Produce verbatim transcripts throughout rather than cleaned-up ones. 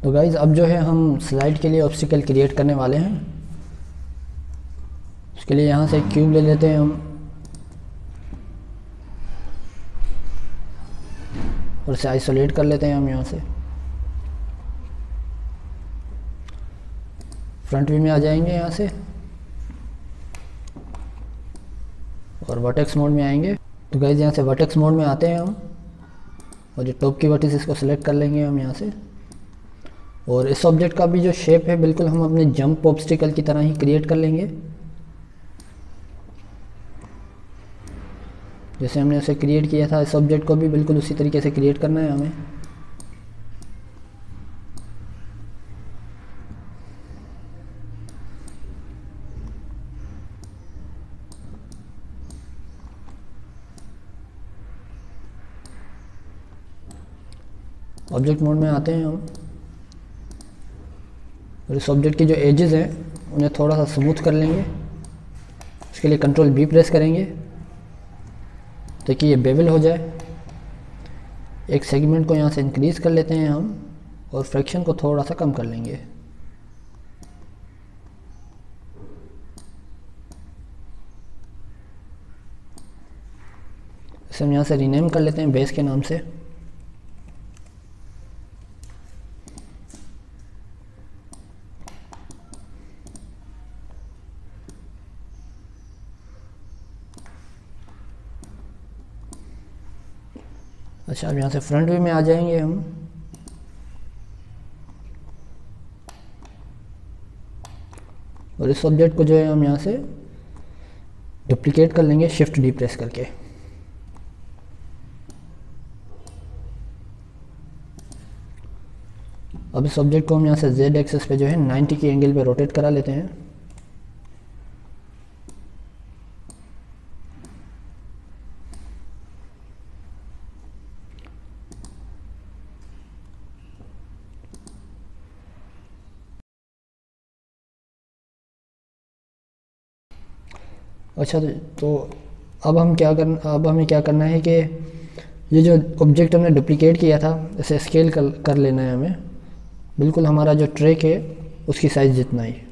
तो गाइज़ अब जो है हम स्लाइड के लिए ऑब्स्टिकल क्रिएट करने वाले हैं। उसके लिए यहाँ से एक क्यूब ले लेते हैं हम और इसे आइसोलेट कर लेते हैं हम यहाँ से। फ्रंट व्यू में आ जाएंगे यहाँ से और वर्टेक्स मोड में आएंगे। तो गाइज यहाँ से वर्टेक्स मोड में आते हैं हम और ये टॉप की वर्टिस इसको सिलेक्ट कर लेंगे हम यहाँ से। और इस ऑब्जेक्ट का भी जो शेप है बिल्कुल हम अपने जंप ऑब्स्टिकल की तरह ही क्रिएट कर लेंगे। जैसे हमने उसे क्रिएट किया था, इस ऑब्जेक्ट को भी बिल्कुल उसी तरीके से क्रिएट करना है हमें। ऑब्जेक्ट मोड में आते हैं हम और इस ऑब्जेक्ट की जो एजेस हैं उन्हें थोड़ा सा स्मूथ कर लेंगे। उसके लिए कंट्रोल बी प्रेस करेंगे ताकि ये बेवल हो जाए। एक सेगमेंट को यहाँ से इंक्रीज कर लेते हैं हम और फ्रैक्शन को थोड़ा सा कम कर लेंगे। इसे हम यहाँ से रीनेम कर लेते हैं बेस के नाम से। अच्छा, अब यहाँ से फ्रंट व्यू में आ जाएंगे हम और इस ऑब्जेक्ट को जो है हम यहाँ से डुप्लीकेट कर लेंगे शिफ्ट डी प्रेस करके। अब इस ऑब्जेक्ट को हम यहाँ से जेड एक्सिस पे जो है नाइंटी के एंगल पे रोटेट करा लेते हैं। अच्छा, तो अब हम क्या कर अब हमें क्या करना है कि ये जो ऑब्जेक्ट हमने डुप्लीकेट किया था इसे स्केल कर कर लेना है हमें, बिल्कुल हमारा जो ट्रैक है उसकी साइज़ जितना ही।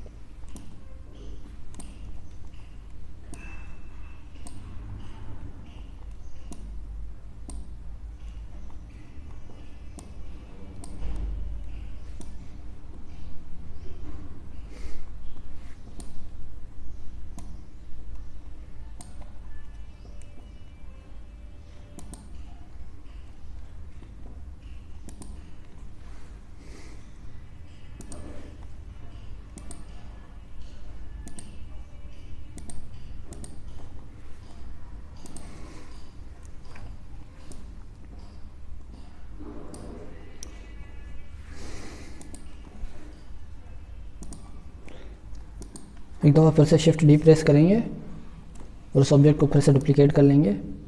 एक दफ़ा फिर से शिफ्ट डी प्रेस करेंगे और उस ऑब्जेक्ट को फिर से डुप्लीकेट कर लेंगे।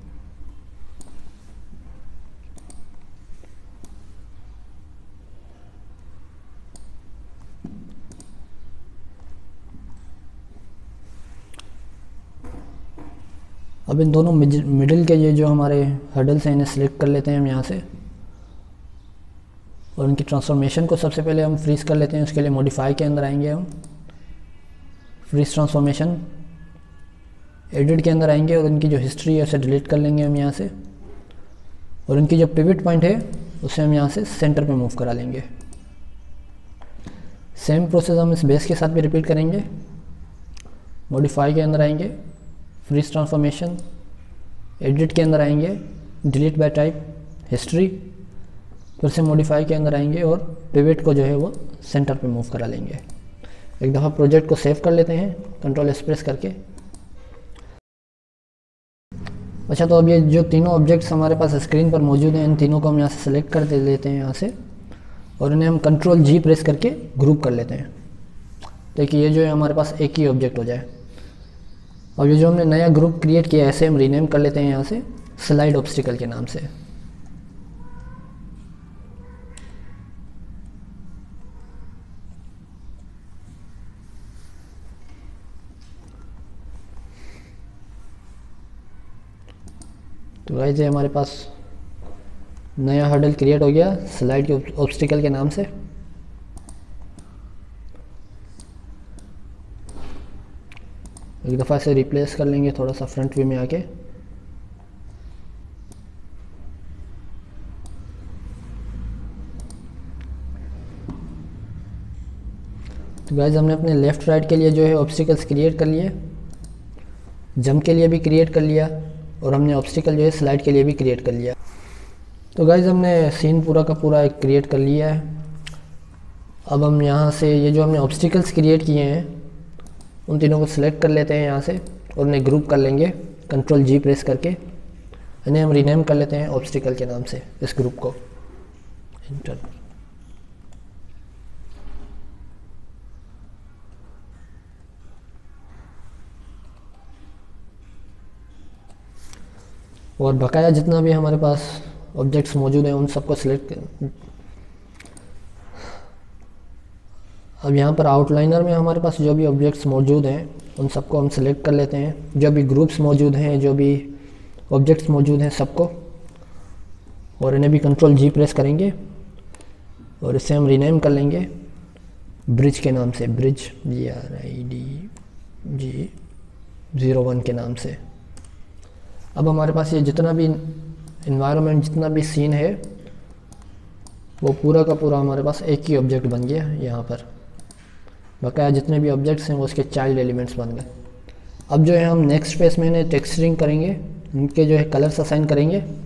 अब इन दोनों मिडिल के ये जो हमारे हर्डल्स हैं इन्हें सिलेक्ट कर लेते हैं हम यहाँ से और उनकी ट्रांसफॉर्मेशन को सबसे पहले हम फ्रीज कर लेते हैं। उसके लिए मॉडिफाई के अंदर आएंगे हम, फ्रीज ट्रांसफॉर्मेशन, एडिट के अंदर आएंगे और उनकी जो हिस्ट्री है उसे डिलीट कर लेंगे हम यहाँ से और उनकी जो पिवट पॉइंट है उसे हम यहाँ से सेंटर पे मूव करा लेंगे। सेम प्रोसेस हम इस बेस के साथ भी रिपीट करेंगे। मॉडिफाई के अंदर आएंगे, फ्रीज ट्रांसफॉर्मेशन, एडिट के अंदर आएंगे, डिलीट बाय टाइप, हिस्ट्री, फिर से मॉडिफाई के अंदर आएंगे और पिवट को जो है वो सेंटर पे मूव करा लेंगे। एक दफ़ा प्रोजेक्ट को सेव कर लेते हैं कंट्रोल एस प्रेस करके। अच्छा, तो अब ये जो तीनों ऑब्जेक्ट्स हमारे पास स्क्रीन पर मौजूद हैं, इन तीनों को हम यहाँ से सेलेक्ट कर दे लेते हैं यहाँ से और इन्हें हम कंट्रोल जी प्रेस करके ग्रुप कर लेते हैं ताकि ये जो है हमारे पास एक ही ऑब्जेक्ट हो जाए। अब ये जो हमने नया ग्रुप क्रिएट किया है ऐसे हम रीनेम कर लेते हैं यहाँ से स्लाइड ऑब्स्टिकल के नाम से। तो गाइस ये हमारे पास नया हर्डल क्रिएट हो गया स्लाइड के ऑब्स्टिकल के नाम से। एक दफ़ा इसे रिप्लेस कर लेंगे थोड़ा सा फ्रंट व्यू में आके। तो गाइस हमने अपने लेफ़्ट राइट के लिए जो है ऑब्स्टिकल्स क्रिएट कर लिए, जंप के लिए भी क्रिएट कर लिया, और हमने ऑब्स्टिकल जो है स्लाइड के लिए भी क्रिएट कर लिया। तो गाइस हमने सीन पूरा का पूरा एक क्रिएट कर लिया है। अब हम यहाँ से ये जो हमने ऑब्स्टिकल्स क्रिएट किए हैं उन तीनों को सिलेक्ट कर लेते हैं यहाँ से, और उन्हें ग्रुप कर लेंगे कंट्रोल जी प्रेस करके। इन्हें हम रीनेम कर लेते हैं ऑब्स्टिकल के नाम से, इस ग्रुप को। इंटर और बकाया जितना भी हमारे पास ऑब्जेक्ट्स मौजूद हैं उन सबको सिलेक्ट कर। अब यहाँ पर आउटलाइनर में हमारे पास जो भी ऑब्जेक्ट्स मौजूद हैं उन सबको हम सिलेक्ट कर लेते हैं, जो भी ग्रुप्स मौजूद हैं, जो भी ऑब्जेक्ट्स मौजूद हैं सबको, और इन्हें भी कंट्रोल जी प्रेस करेंगे और इसे हम रीनेम कर लेंगे ब्रिज के नाम से, bridge B R I D G zero one के नाम से। अब हमारे पास ये जितना भी इन्वायरमेंट, जितना भी सीन है, वो पूरा का पूरा हमारे पास एक ही ऑब्जेक्ट बन गया यहाँ पर। बकाया जितने भी ऑब्जेक्ट्स हैं वो उसके चाइल्ड एलिमेंट्स बन गए। अब जो है हम नेक्स्ट फेस में इन्हें टेक्सचरिंग करेंगे, इनके जो है कलर्स असाइन करेंगे।